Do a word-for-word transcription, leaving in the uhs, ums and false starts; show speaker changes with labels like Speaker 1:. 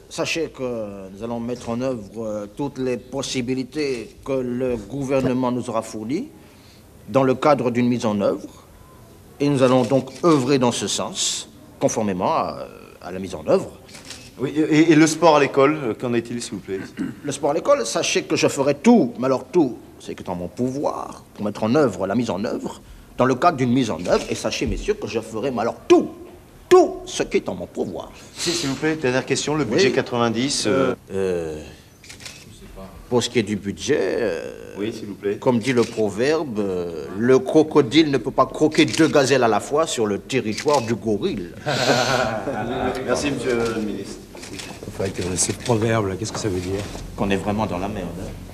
Speaker 1: sachez que nous allons mettre en œuvre euh, toutes les possibilités que le gouvernement nous aura fournies dans le cadre d'une mise en œuvre. Et nous allons donc œuvrer dans ce sens, conformément à, à la mise en œuvre.
Speaker 2: Oui, et, et le sport à l'école, qu'en est-il, s'il vous plaît?
Speaker 1: Le sport à l'école, sachez que je ferai tout, mais alors tout, c'est que dans mon pouvoir, pour mettre en œuvre la mise en œuvre, dans le cadre d'une mise en œuvre, et sachez, messieurs, que je ferai, mais alors tout, tout ce qui est en mon pouvoir.
Speaker 2: Si, s'il vous plaît, dernière question, le budget
Speaker 1: Oui.
Speaker 2: quatre-vingt-dix... Euh...
Speaker 1: Euh, pour ce qui est du budget, euh,
Speaker 2: oui, s'il vous plaît.
Speaker 1: Comme dit le proverbe, euh, le crocodile ne peut pas croquer deux gazelles à la fois sur le territoire du gorille.
Speaker 2: Merci, monsieur le ministre.
Speaker 3: Enfin, que ce proverbe, là, qu'est-ce que ça veut dire?
Speaker 1: Qu'on est vraiment dans la merde. Hein.